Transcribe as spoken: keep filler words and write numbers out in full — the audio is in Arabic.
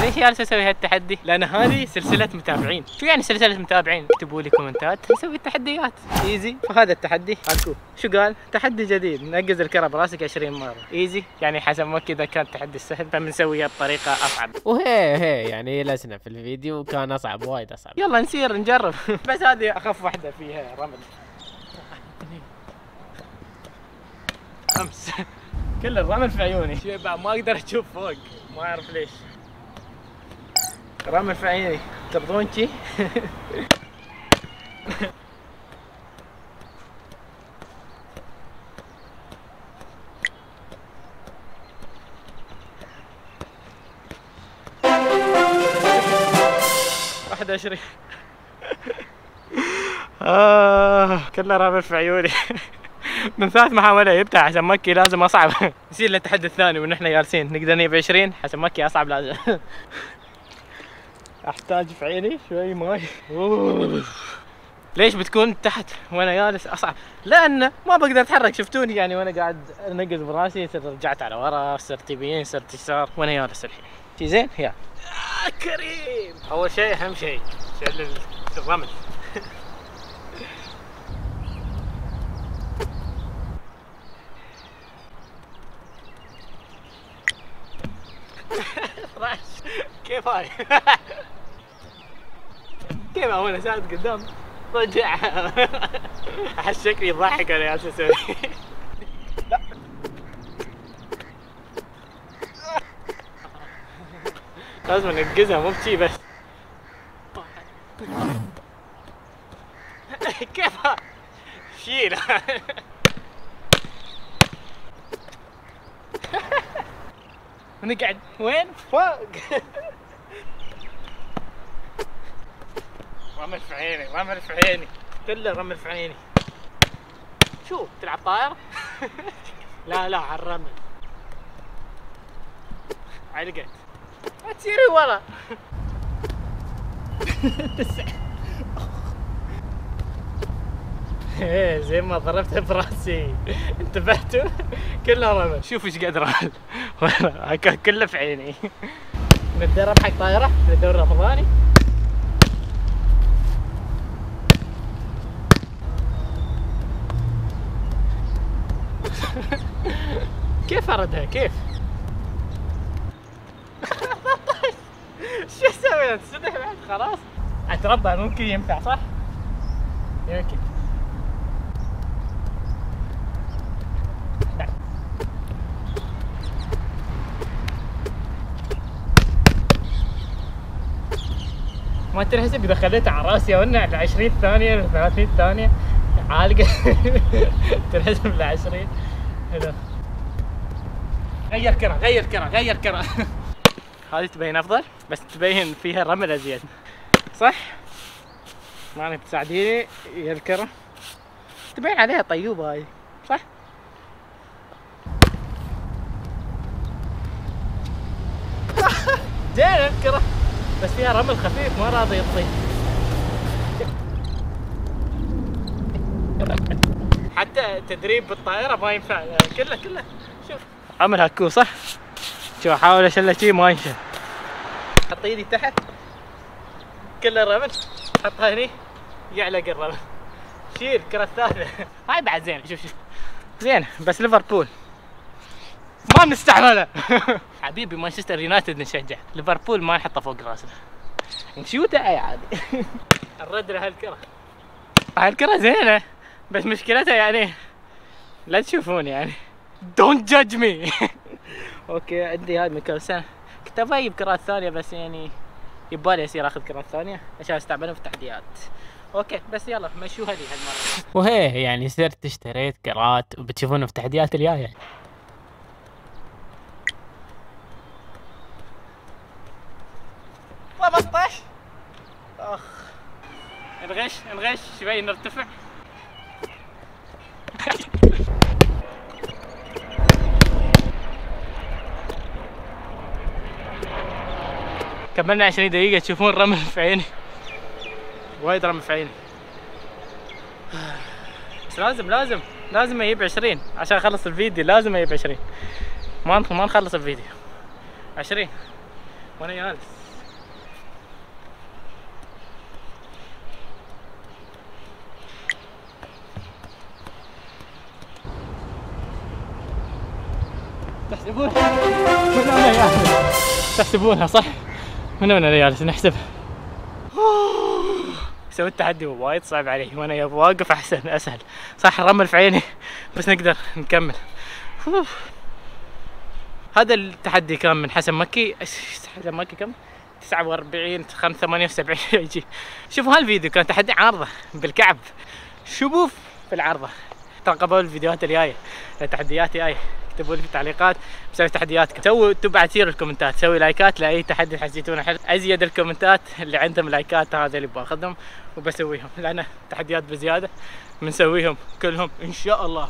ليش جالس اسوي هالتحدي؟ لان هذه سلسله متابعين. شو يعني سلسله متابعين؟ اكتبوا لي كومنتات نسوي التحديات ايزي. فهذا التحدي اكو شو قال؟ تحدي جديد، نقز الكره براسك عشرين مره ايزي. يعني حسب ما كذا كان تحدي سهل فبنسويها بطريقه اصعب. وهي هي يعني لسنا في الفيديو كان اصعب وايد اصعب. يلا نسير نجرب. بس هذه اخف واحده فيها رمل. امس كل الرمل في عيوني. شباب ما اقدر اشوف فوق، ما اعرف ليش. رمل في عيني، ترضون شي؟ واحد وعشرين. آه كله رمل في عيوني. من ثلاث محاولة يبتع عشان مكي لازم اصعب. يصير للتحدي الثاني ونحن جالسين نقدر نجيب عشرين حسب مكي اصعب لازم. احتاج في عيني شوي ماي. ليش بتكون تحت وانا جالس اصعب؟ لان ما بقدر اتحرك. شفتوني يعني وانا قاعد انقز براسي رجعت على ورا، صرت يمين صرت يسار وانا جالس الحين. شي زين؟ يا آه كريم. اول شيء اهم شيء شيل الرمل. راش كيف هاي؟ كيف انا ساعد قدام رجع. احس شكلي يضحك انا جالس اسوي. لازم ننقزها مو بشي بس. كيف هاي؟ شيل. نقعد وين؟ فوق. رمل في عيني، رمل في عيني، كله رمل في عيني. شو تلعب طائرة؟ لا لا على الرمل. علقت. ما تسيري ورا. ايه زي ما ضربتها براسي. انتبهتوا؟ كله رمل. شوف ايش قد رمل. كله في عيني. نتدرب حق طائرة للدوري الرمضاني. كيف اردها؟ كيف؟ شو اسوي؟ تسدح بعد خلاص؟ اتربى ممكن ينفع صح؟ يمكن. ما تنحسب اذا خليتها على راسي او انها عشرين ثانية ل ثلاثين ثانية عالقة. تنحسب ل عشرين. حلو. غير كرة غير كرة غير كرة. هذه تبين افضل بس تبين فيها رمل ازيد صح؟ ما تساعديني يا الكرة تبين عليها طيوبة هاي صح؟ زين الكرة بس فيها رمل خفيف ما راضي يطيح. حتى تدريب بالطائرة ما ينفع كله كله. شوف عمل هكو صح؟ شوف احاول اشيله شي ما ينشل. حط ايدي تحت كله رمل، حطها هني يعلق الرمل. شيل الكرة الثالثة. هاي بعد زين. شوف شوف زين بس ليفربول ما بنستعملها. حبيبي مانشستر يونايتد نشجع، ليفربول ما نحطه فوق راسنا. نشوتها عادي. نرد له هالكرة. هالكرة زينة بس مشكلتها يعني لا تشوفون يعني دونت جادج مي. اوكي عندي هاي من كل سنة كنت ابغى اجيب كرات ثانية بس يعني يبالي اصير اخذ كرات ثانية عشان استعملهم في التحديات. اوكي بس يلا مشوها لي هالمرة. وهي يعني صرت اشتريت كرات وبتشوفونه في التحديات الجاية. خمسة عشر. اخ نغش نغش شوي نرتفع. كملنا عشرين دقيقة تشوفون رمل في عيني، وايد رمل في عيني. بس لازم لازم لازم اجيب عشرين عشان اخلص الفيديو. لازم اجيب عشرين ما ما نخلص الفيديو. عشرين وانا جالس. تحسبون من انا جالس؟ تحسبونها صح؟ من انا جالس نحسب. سويت التحدي وايد صعب علي وانا يابا واقف احسن اسهل. صح رمل في عيني بس نقدر نكمل. هذا التحدي كان من حسن مكي. حسن مكي كم؟ تسعة وأربعين خمسة ثمانية وسبعين يجي. شوفوا هالفيديو كان تحدي عارضة بالكعب. شوف في العارضة. ترقبوا الفيديوهات الجاية التحديات الجاية. اكتبوا لي في التعليقات بسوي تحدياتكم. سووا تبع كثير الكومنتات. سوي لايكات لاي تحدي حسيتونه حلو. ازيد الكومنتات اللي عندهم لايكات هذا اللي باخذهم وبسويهم، لان تحديات بزياده بنسويهم كلهم ان شاء الله.